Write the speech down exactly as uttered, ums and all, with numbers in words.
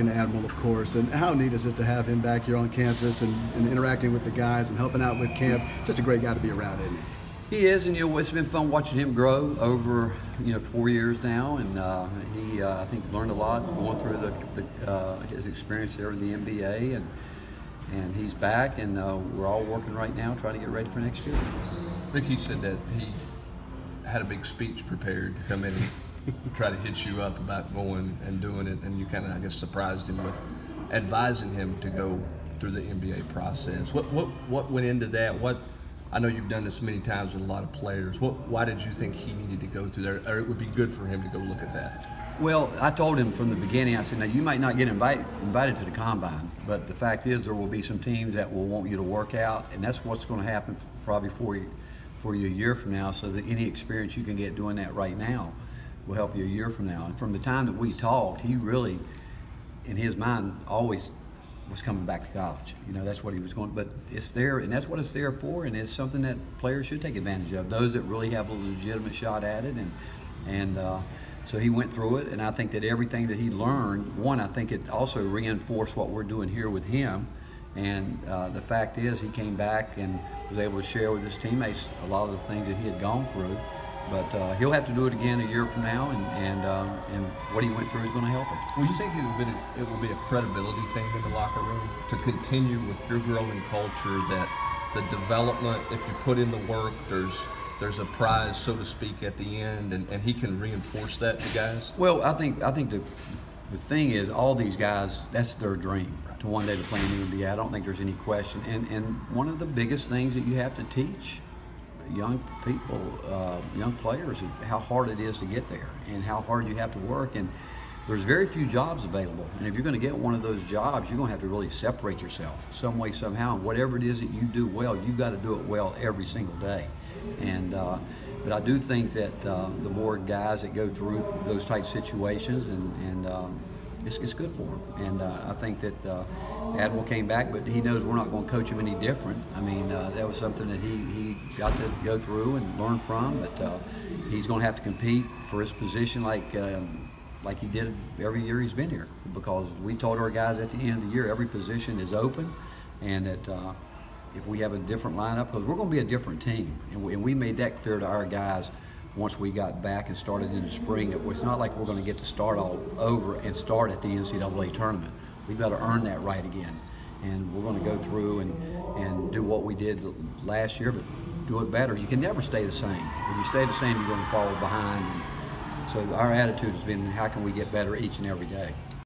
And Admiral, of course, and how neat is it to have him back here on campus and, and interacting with the guys and helping out with camp. Just a great guy to be around, isn't he? He is, and you know, it's been fun watching him grow over, you know, four years now, and uh, he, uh, I think, learned a lot going through the, the uh, his experience there in the N B A, and and he's back, and uh, we're all working right now trying to get ready for next year. Ricky said that he had a big speech prepared to come in and try to hit you up about going and doing it, and you kind of, I guess, surprised him with advising him to go through the N B A process. What what what went into that? What I know you've done this many times with a lot of players. What why did you think he needed to go through there, or it would be good for him to go look at that? Well, I told him from the beginning, I said, now you might not get invited invited to the combine, but the fact is there will be some teams that will want you to work out, and that's what's going to happen probably for you for you a year from now, so that any experience you can get doing that right now will help you a year from now. And from the time that we talked, he really, in his mind, always was coming back to college. You know, that's what he was going, but it's there, and that's what it's there for, and it's something that players should take advantage of, those that really have a legitimate shot at it. And and uh, so he went through it, and I think that everything that he learned, one, I think it also reinforced what we're doing here with him. And uh, the fact is, he came back and was able to share with his teammates a lot of the things that he had gone through. But uh, he'll have to do it again a year from now, and and, um, and what he went through is going to help him. Well, you think it would, be a, it will be a credibility thing in the locker room to continue with your growing culture, that the development, if you put in the work, there's there's a prize, so to speak, at the end, and, and he can reinforce that to guys? Well, I think I think the the thing is, all these guys, that's their dream, to one day to play in the N B A. I don't think there's any question. And and one of the biggest things that you have to teach young people, uh, young players, is how hard it is to get there and how hard you have to work. And there's very few jobs available. And if you're going to get one of those jobs, you're going to have to really separate yourself some way, somehow. And whatever it is that you do well, you've got to do it well every single day. And uh, but I do think that uh, the more guys that go through those type situations, and, and um, it's, it's good for them. And uh, I think that uh, Admiral came back, but he knows we're not going to coach him any different. I mean, uh, that was something that he, he got to go through and learn from, but uh, he's going to have to compete for his position like um, like he did every year he's been here, because we told our guys at the end of the year every position is open, and that uh, if we have a different lineup, because we're going to be a different team, and we, and we made that clear to our guys once we got back and started in the spring, that it's not like we're going to get to start all over and start at the N C double A tournament. We've got to earn that right again, and we're going to go through and, and do what we did last year, but do it better. You can never stay the same. If you stay the same, you're going to fall behind. And so our attitude has been, how can we get better each and every day?